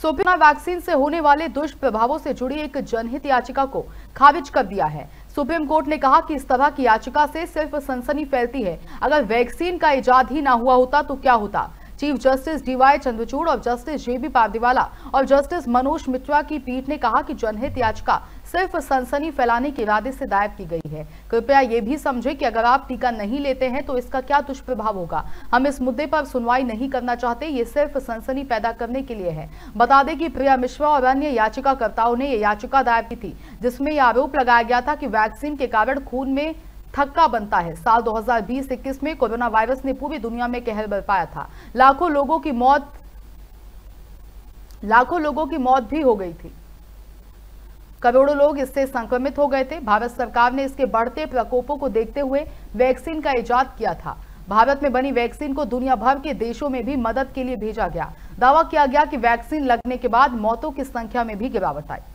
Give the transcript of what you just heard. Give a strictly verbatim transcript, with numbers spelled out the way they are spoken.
सोपिना vaccine से होने वाले दुष्प्रभावों से जुड़ी एक जनहित याचिका को खारिज कर दिया है। सुप्रीम कोर्ट ने कहा कि इस तरह की याचिका से सिर्फ सनसनी फैलती है। अगर वैक्सीन का इजाद ही ना हुआ होता तो क्या होता। चीफ जस्टिस डीवाई चंद्रचूड़ और जस्टिस जेबी पारदीवाला और जस्टिस मनोज मित्रा की पीठ ने कहा कि जनहित याचिका सिर्फ सनसनी फैलाने के इरादे से दायर की गई है। कृपया ये भी समझें कि अगर आप टीका नहीं लेते हैं तो इसका क्या दुष्प्रभाव होगा। हम इस मुद्दे पर सुनवाई नहीं करना चाहते, ये सिर्फ सनसनी पैदा करने के लिए है। बता दें कि प्रिया मिश्रा और अन्य याचिकाकर्ताओं ने ये याचिका दायर की थी, जिसमें यह आरोप लगाया गया था कि वैक्सीन के कारण खून में थक्का बनता है। साल दो हज़ार बीस इक्कीस में कोरोना वायरस ने पूरी दुनिया में कहर बरपाया था। लाखों लोगों की मौत लाखों लोगों की मौत भी हो गई थी। करोड़ों लोग इससे संक्रमित हो गए थे। भारत सरकार ने इसके बढ़ते प्रकोपों को देखते हुए वैक्सीन का इजाद किया था। भारत में बनी वैक्सीन को दुनिया भर के देशों में भी मदद के लिए भेजा गया। दावा किया गया कि वैक्सीन लगने के बाद मौतों की संख्या में भी गिरावट आई।